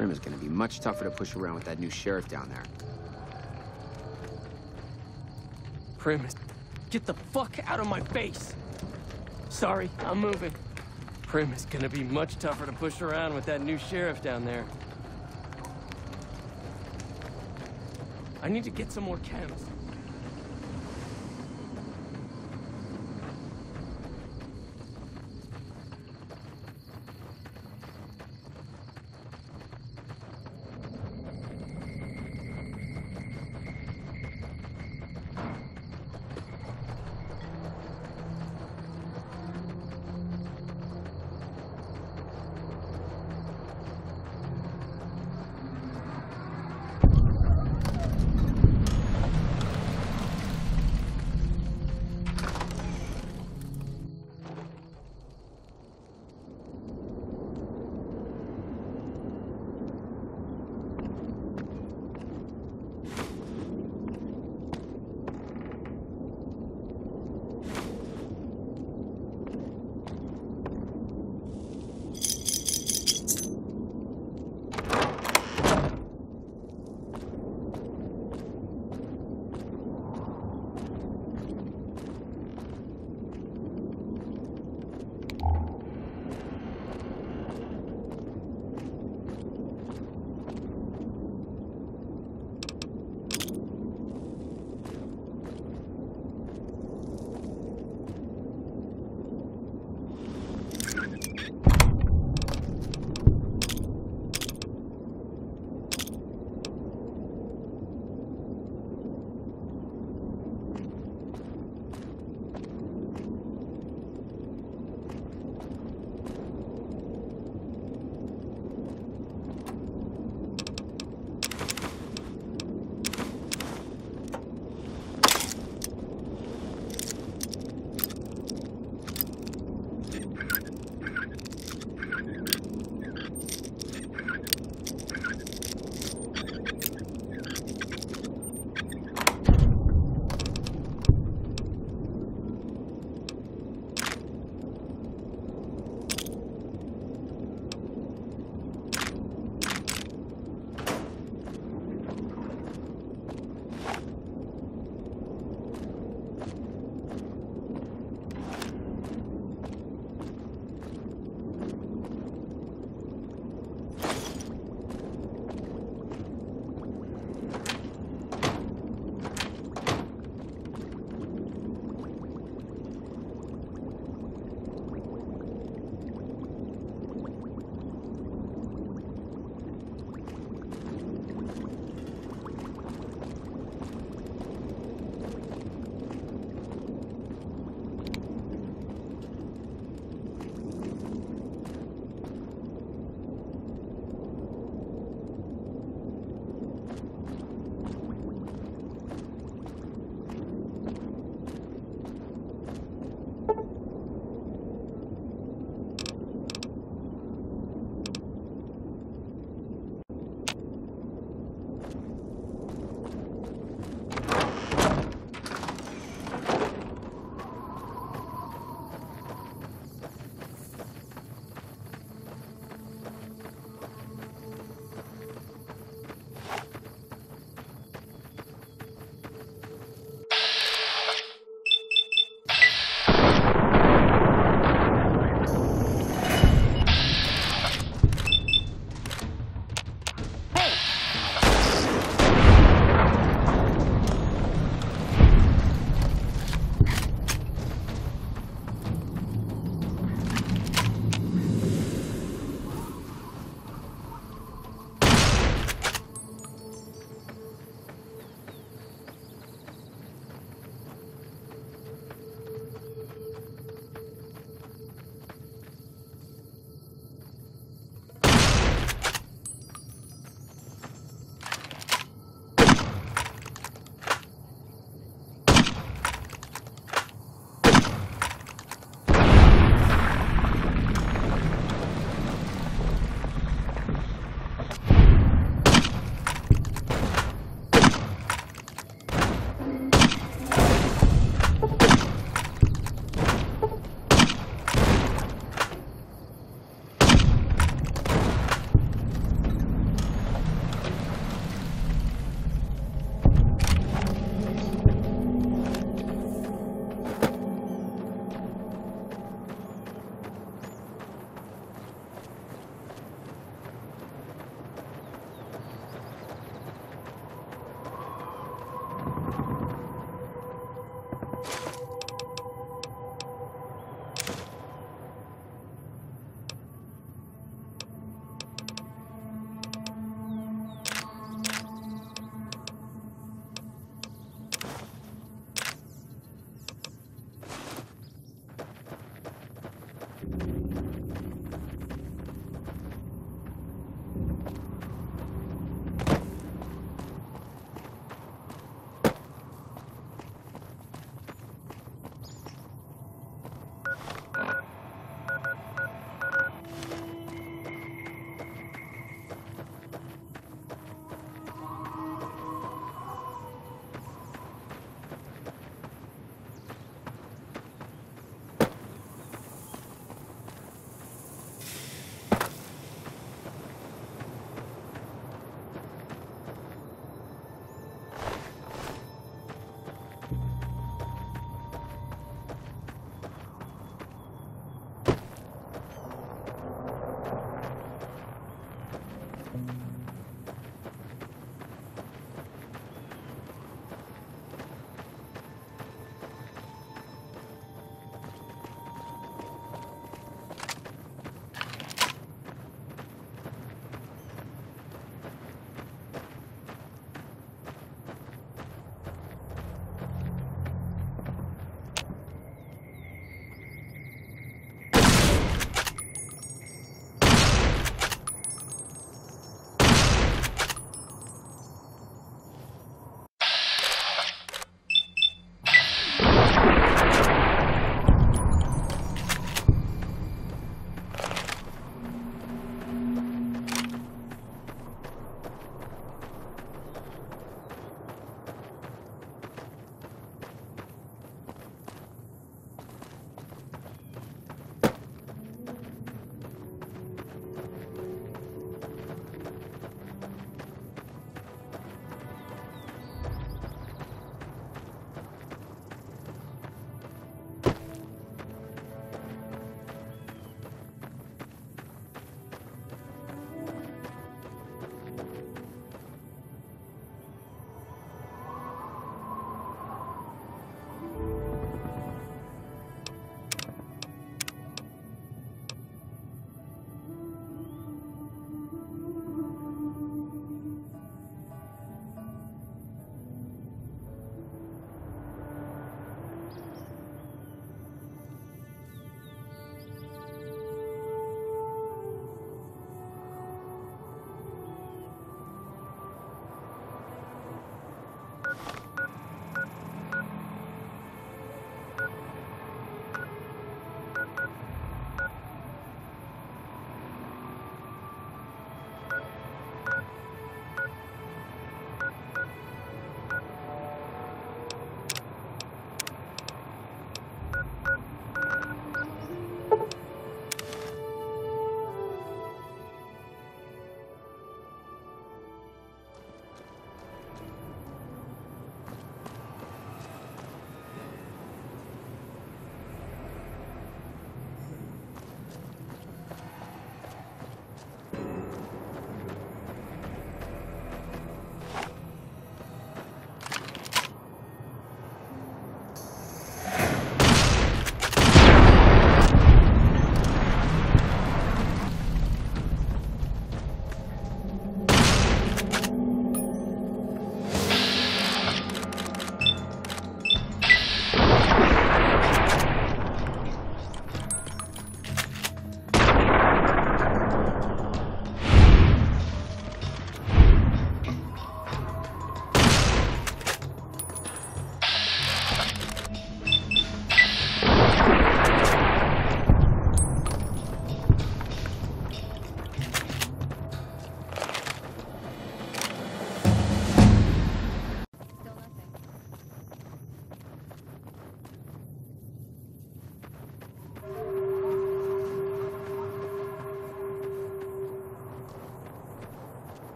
Prim is gonna be much tougher to push around with that new sheriff down there. Prim, get the fuck out of my face! Sorry, I'm moving. Prim is gonna be much tougher to push around with that new sheriff down there. I need to get some more chems.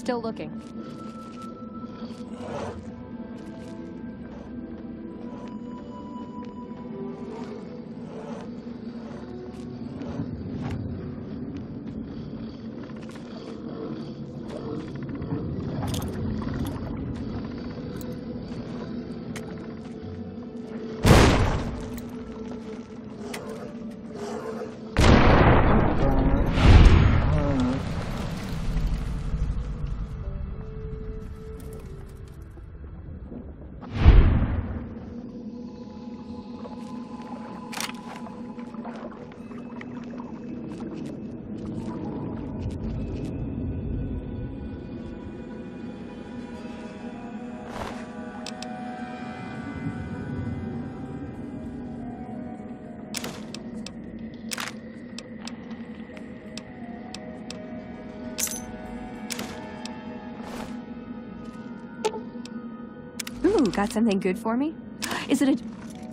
Still looking. Ooh, got something good for me? Is it a...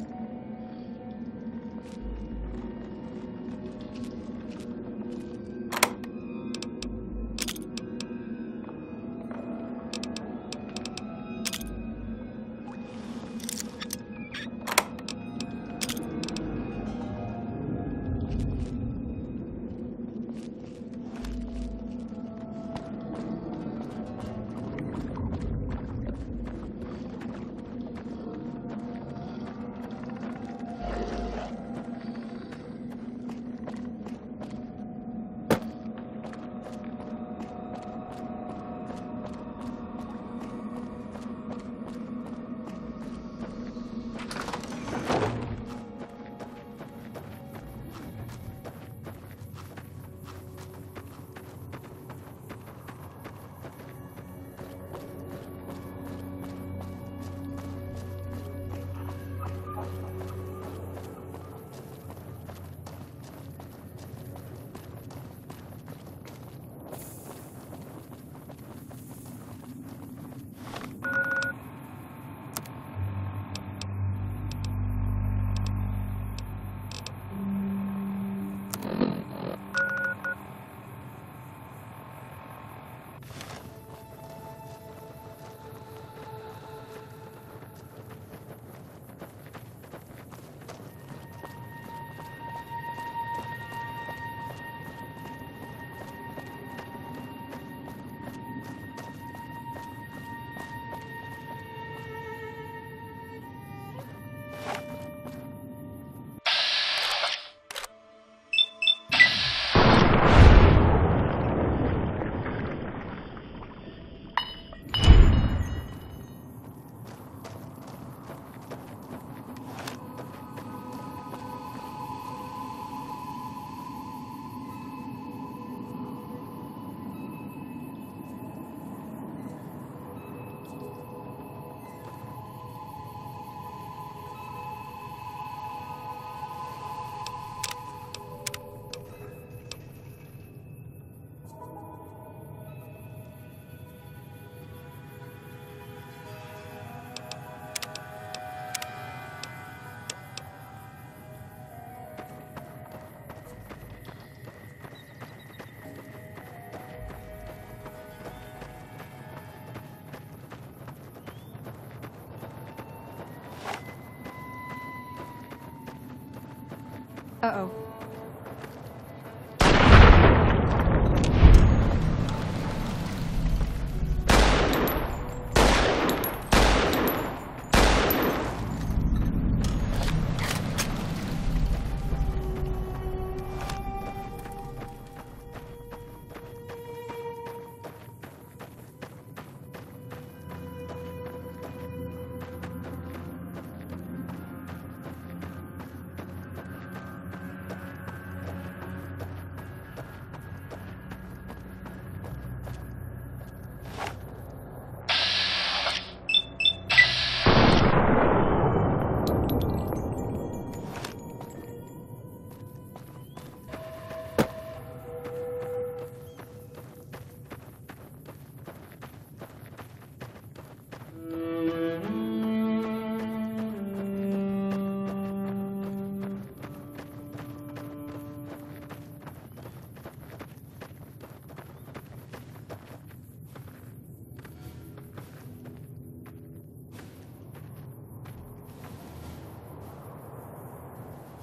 Uh-oh.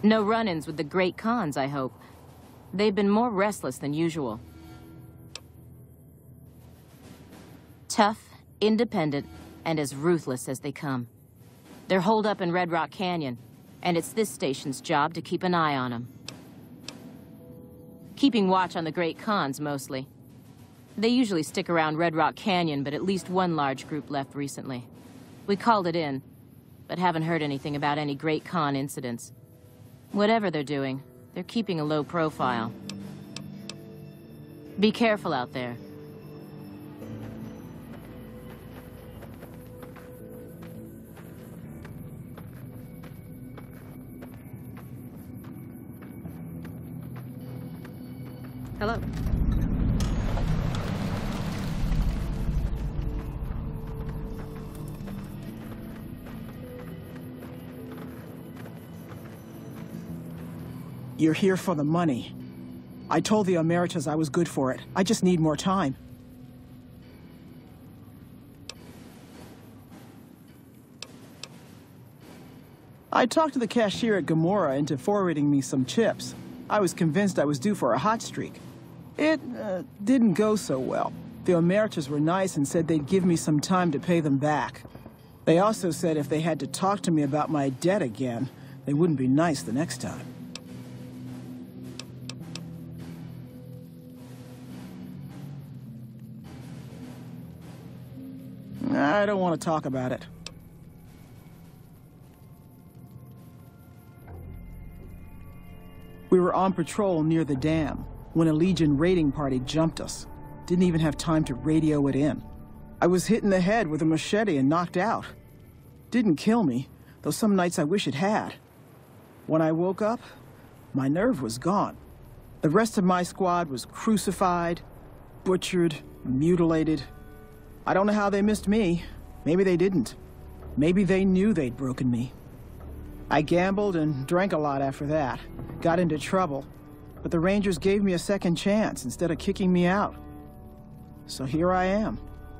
No run-ins with the Great Khans, I hope. They've been more restless than usual. Tough, independent, and as ruthless as they come. They're holed up in Red Rock Canyon, and it's this station's job to keep an eye on them. Keeping watch on the Great Khans, mostly. They usually stick around Red Rock Canyon, but at least one large group left recently. We called it in, but haven't heard anything about any Great Khan incidents. Whatever they're doing, they're keeping a low profile. Be careful out there. Hello. You're here for the money. I told the Emeritus I was good for it. I just need more time. I talked to the cashier at Gamora into forwarding me some chips. I was convinced I was due for a hot streak. It didn't go so well. The Emeritus were nice and said they'd give me some time to pay them back. They also said if they had to talk to me about my debt again, they wouldn't be nice the next time. I don't want to talk about it. We were on patrol near the dam when a Legion raiding party jumped us. Didn't even have time to radio it in. I was hit in the head with a machete and knocked out. Didn't kill me, though some nights I wish it had. When I woke up, my nerve was gone. The rest of my squad was crucified, butchered, mutilated. I don't know how they missed me. Maybe they didn't. Maybe they knew they'd broken me. I gambled and drank a lot after that. Got into trouble. But the Rangers gave me a second chance instead of kicking me out. So here I am.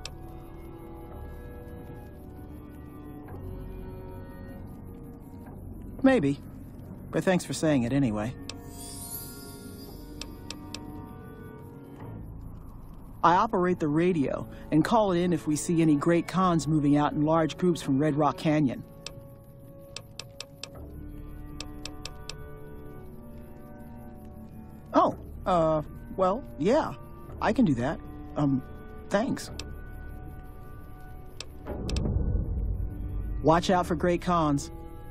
Maybe. But thanks for saying it anyway. I operate the radio and call it in if we see any Great Khans moving out in large groups from Red Rock Canyon. Oh, well, yeah, I can do that. Thanks. Watch out for Great Khans.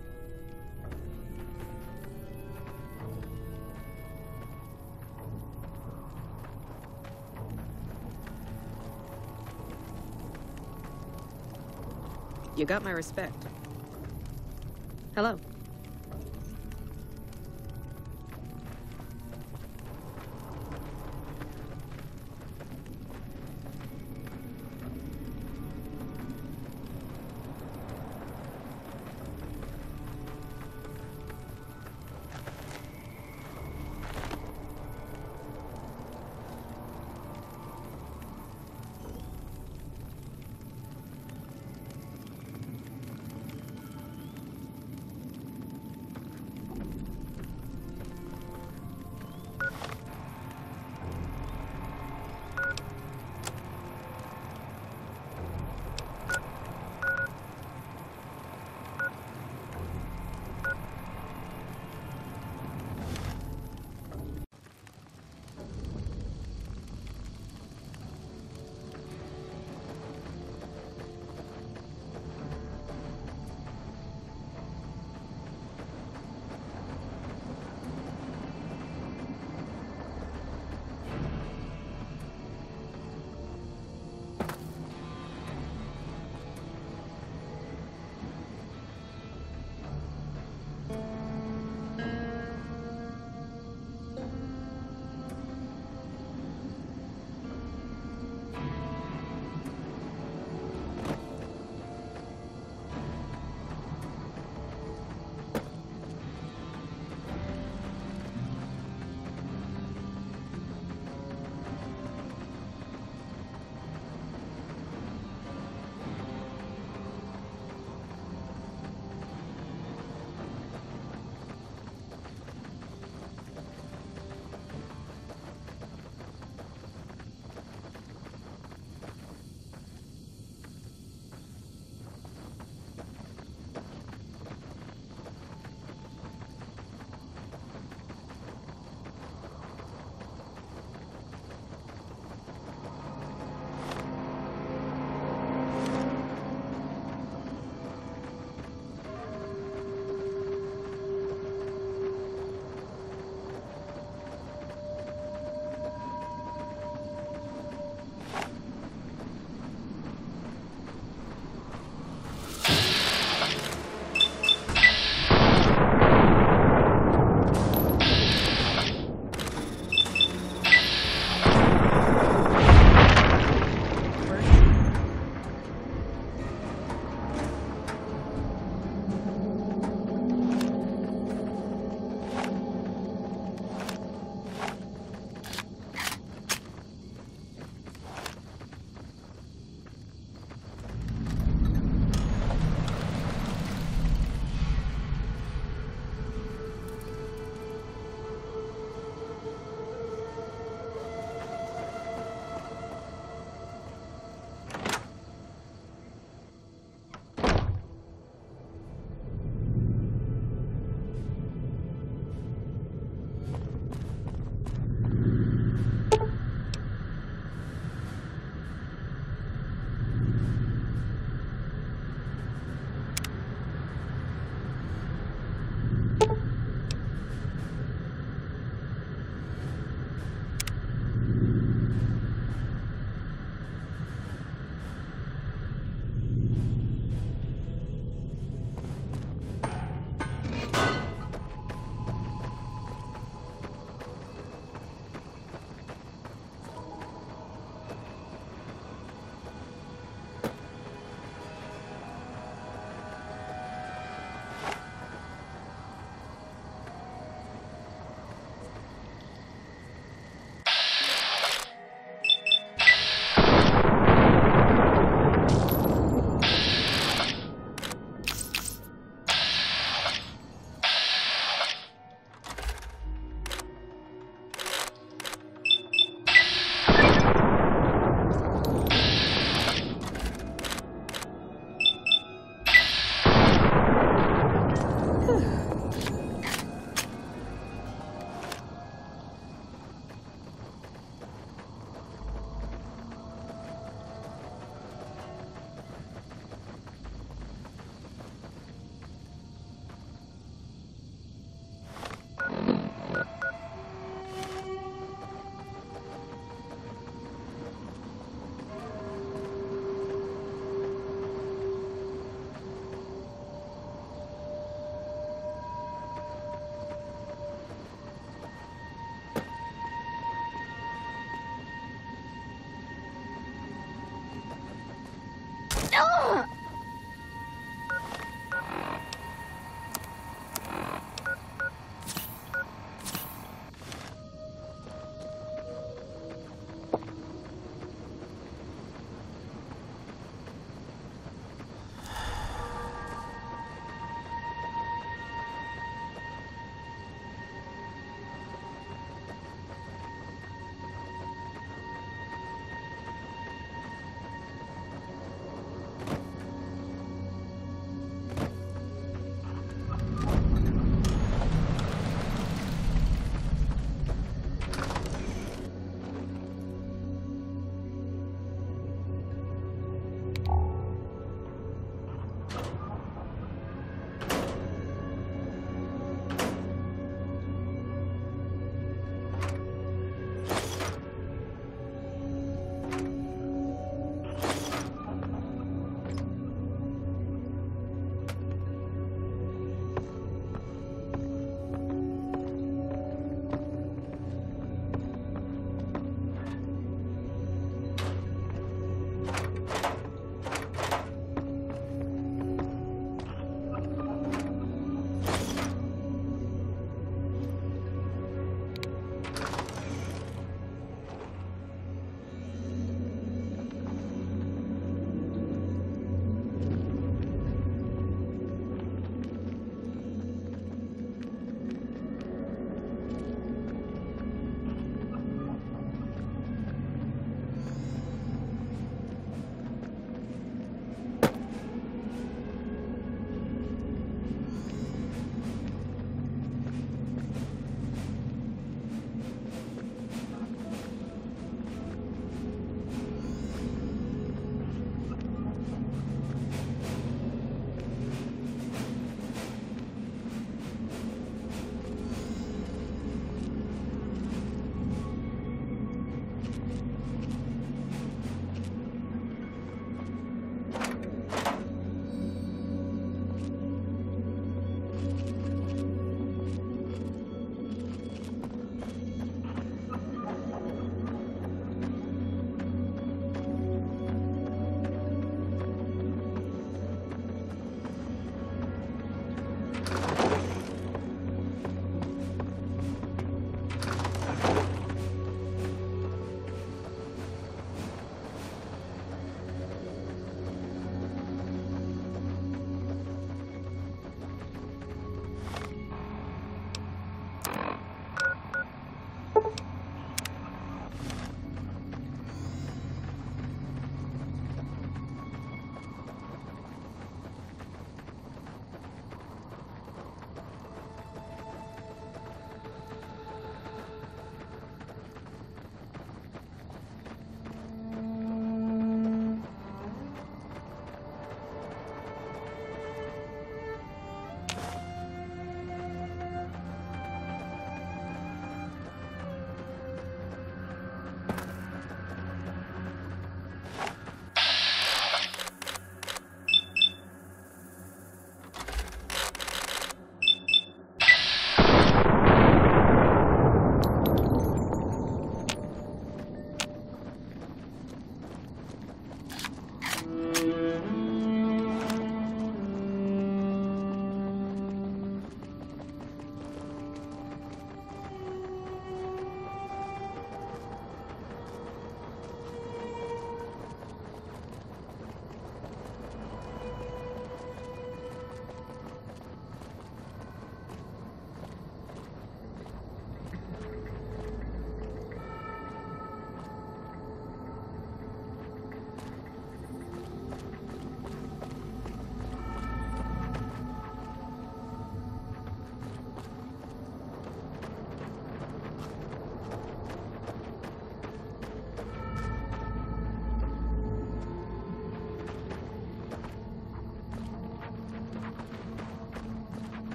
You got my respect. Hello.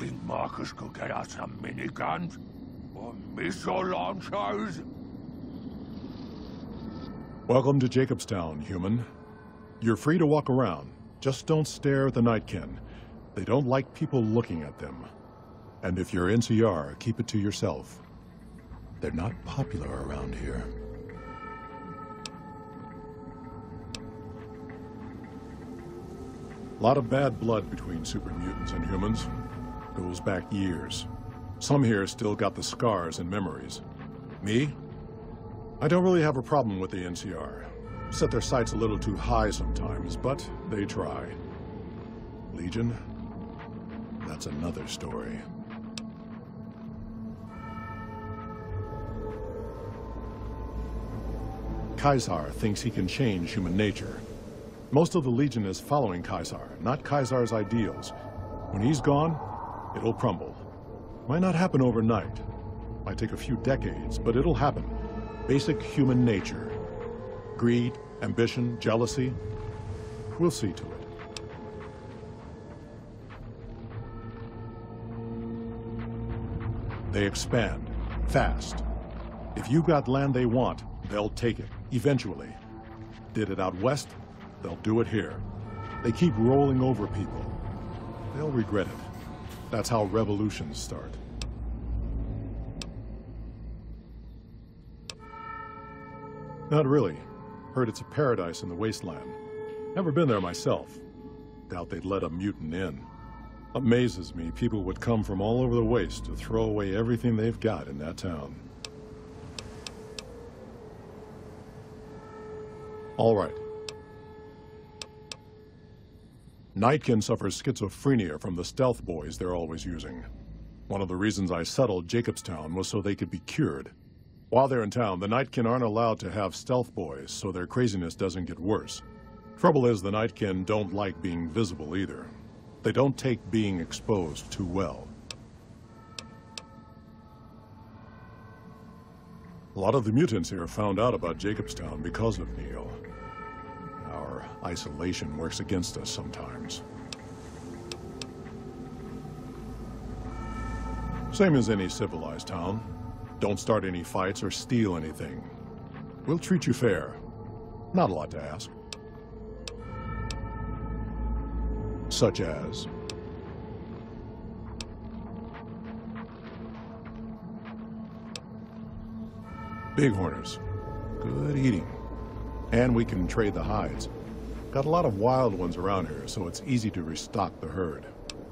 think Marcus could get us some miniguns? Or missile launchers? Welcome to Jacobstown, human. You're free to walk around. Just don't stare at the Nightkin. They don't like people looking at them. And if you're NCR, keep it to yourself. They're not popular around here. A lot of bad blood between super mutants and humans. Goes back years. Some here still got the scars and memories. Me? I don't really have a problem with the NCR. Set their sights a little too high sometimes, but they try. Legion? That's another story. Caesar thinks he can change human nature. Most of the Legion is following Caesar, not Caesar's ideals. When he's gone, it'll crumble. Might not happen overnight. Might take a few decades, but it'll happen. Basic human nature. Greed, ambition, jealousy. We'll see to it. They expand, fast. If you got land they want, they'll take it, eventually. Did it out west, they'll do it here. They keep rolling over people. They'll regret it. That's how revolutions start. Not really. Heard it's a paradise in the wasteland. Never been there myself. Doubt they'd let a mutant in. Amazes me people would come from all over the waste to throw away everything they've got in that town. All right. Nightkin suffers schizophrenia from the stealth boys they're always using. One of the reasons I settled Jacobstown was so they could be cured. While they're in town, the Nightkin aren't allowed to have stealth boys, so their craziness doesn't get worse. Trouble is, the Nightkin don't like being visible either. They don't take being exposed too well. A lot of the mutants here found out about Jacobstown because of Neil. Our isolation works against us sometimes. Same as any civilized town. Don't start any fights or steal anything. We'll treat you fair. Not a lot to ask. Such as... Bighorners. Good eating. And we can trade the hides. Got a lot of wild ones around here, so it's easy to restock the herd.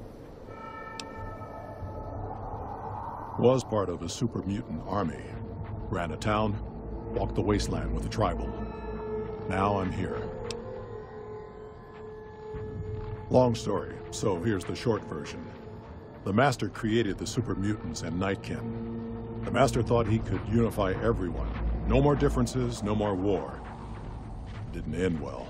Was part of a super mutant army. Ran a town, walked the wasteland with the tribal. Now I'm here. Long story, so here's the short version. The Master created the super mutants and Nightkin. The Master thought he could unify everyone. No more differences, no more war. Didn't end well.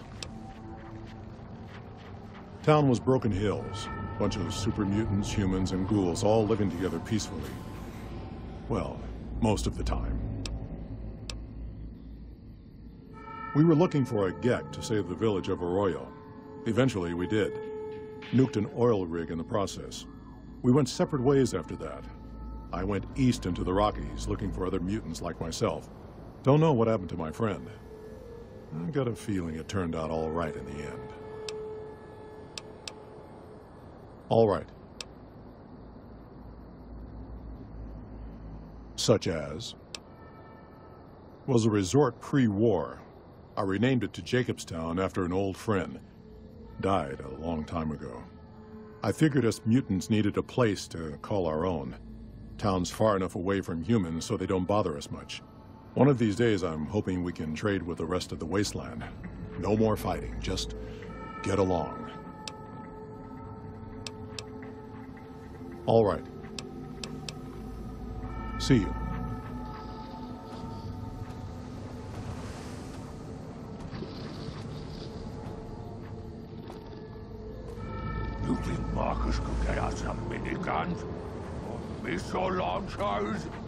Town was Broken Hills. Bunch of super mutants, humans, and ghouls all living together peacefully. Well, most of the time. We were looking for a Gek to save the village of Arroyo. Eventually, we did. Nuked an oil rig in the process. We went separate ways after that. I went east into the Rockies, looking for other mutants like myself. Don't know what happened to my friend. I got a feeling it turned out all right in the end. All right. Such as... was a resort pre-war. I renamed it to Jacobstown after an old friend. Died a long time ago. I figured us mutants needed a place to call our own. Town's far enough away from humans so they don't bother us much. One of these days I'm hoping we can trade with the rest of the wasteland. No more fighting, just get along. All right. See you. You think Marcus could get us some miniguns? Or missile launchers?